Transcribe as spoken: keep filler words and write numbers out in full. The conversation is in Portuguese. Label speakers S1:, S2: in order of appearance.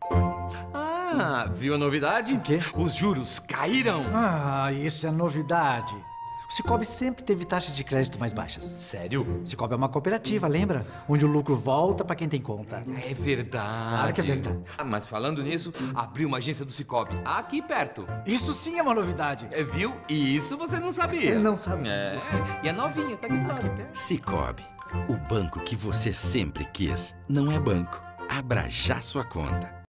S1: Ah, viu a novidade?
S2: O quê?
S1: Os juros caíram.
S2: Ah, isso é novidade. O Cicobi sempre teve taxas de crédito mais baixas.
S1: Sério?
S2: Cicobi é uma cooperativa, lembra? Onde o lucro volta pra quem tem conta.
S1: É verdade.
S2: Claro que é verdade.
S1: Ah, mas falando nisso, abriu uma agência do Cicobi aqui perto.
S2: Isso sim é uma novidade.
S1: É, viu? E isso você não sabia.
S2: Não sabe.
S1: É, e é novinha, tá aqui do lado.
S3: Cicobi, o banco que você sempre quis. Não é banco. Abra já sua conta.